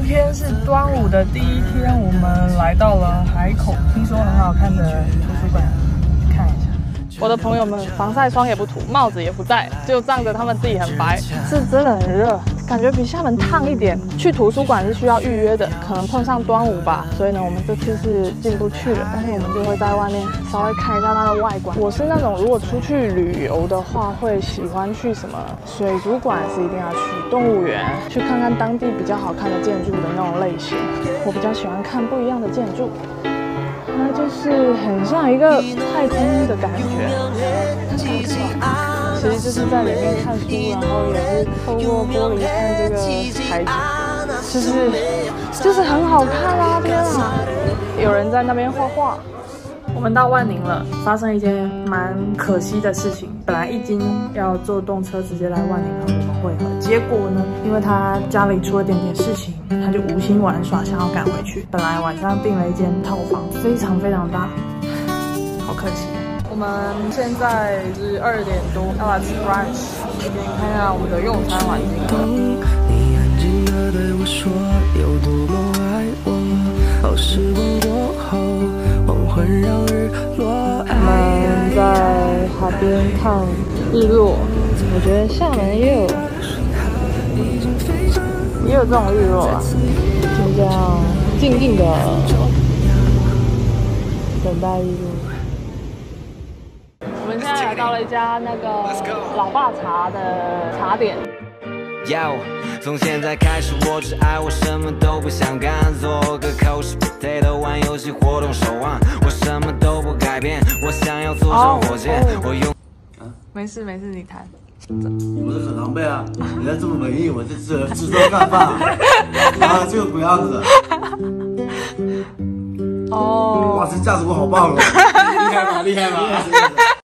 天是端午的第一天，我们来到了海口，听说很好看的图书馆，去看一下。我的朋友们防晒霜也不涂，帽子也不戴，就仗着他们自己很白。是真的很热，感觉比厦门烫一点。去图书馆是需要预约的，可能碰上端午吧，所以呢，我们这次是进不去了。但是我们就会在外面稍微看一下它的外观。我是那种如果出去旅游的话，会喜欢去什么水族馆是一定要去，动物园去看看当地比较好看的建筑的那种类型。我比较喜欢看不一样的建筑。 它就是很像一个太空的感觉，其实就是在里面看书，然后也是透过玻璃看这个海景，就是很好看啊！天啊，有人在那边画画。我们到万宁了，发生一件蛮可惜的事情。本来一金要坐动车直接来万宁和我们会合，结果呢，因为他家里出了点事情，他就无心玩耍，想要赶回去。本来晚上订了一间套房，非常大，好可惜。我们现在是2点多，要来吃 brunch， 给你看看我们的用餐环境。你安静地对我说有多么爱我，好时光过后。 我们在海边看日落，我觉得厦门也有这种日落啊，就这样静静的等待日落。我们现在来到了一家那个老爸茶的茶点。 从现在开始，我只爱我什么都不想干，做个 coach potato 玩游戏活动手腕，我什么都不改变，我想要坐上火箭，我用。没事，你谈。 我是很狼狈啊！人家这么文艺，我这吃粥干饭啊，这个鬼样子。哦。哇，这架子鼓好棒哦！厉害吧？